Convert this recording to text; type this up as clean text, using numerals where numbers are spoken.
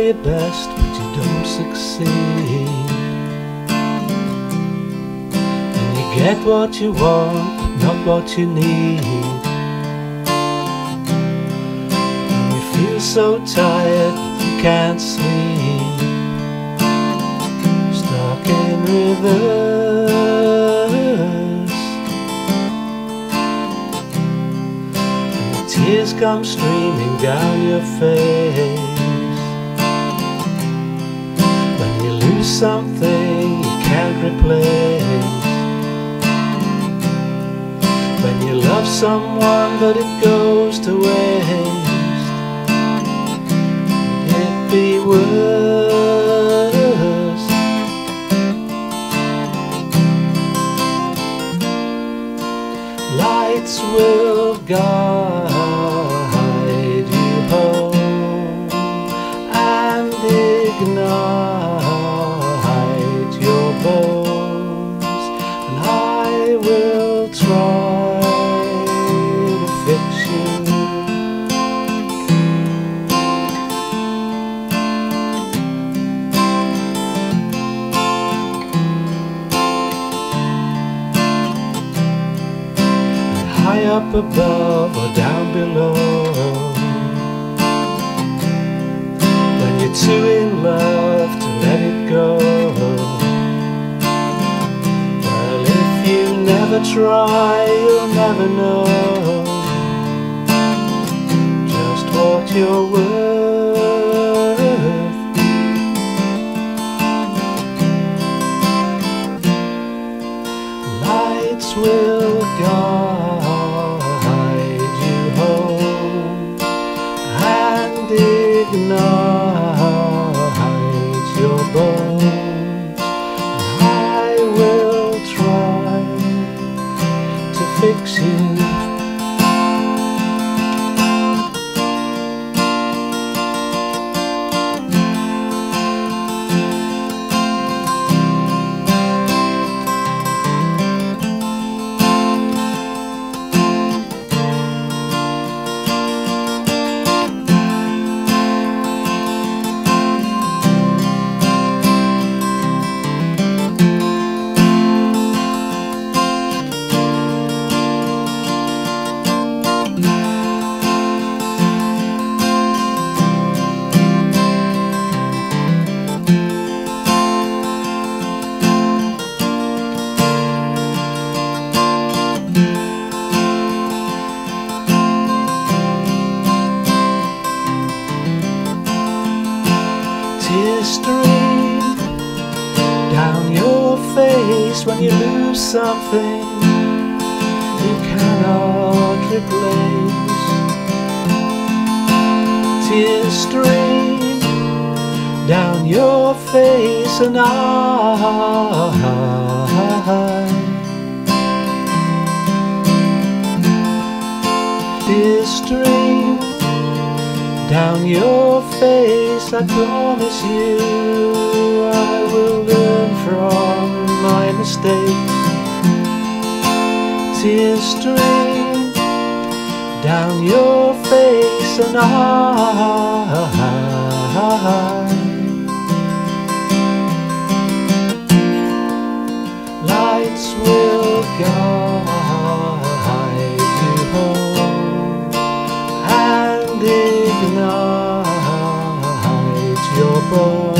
your best but you don't succeed, and you get what you want but not what you need, and you feel so tired you can't sleep, stuck in reverse, and the tears come streaming down your face. Something you can't replace, when you love someone but it goes to waste, could it be worse? Lights will guide you home and ignite your bones, and I will try to fix you. And high up above or down below, when you're too in love to let it go, well, if you never try, you'll never know just what you're worth. Lights will guide you home and ignite your bones, and I will try to fix you. Tears stream down your face when you lose something you cannot replace. Tears stream down your face, and tears stream down your face. I promise you I will learn from my mistakes. Tears stream down your face, and lights will guide you home and ignite your bones.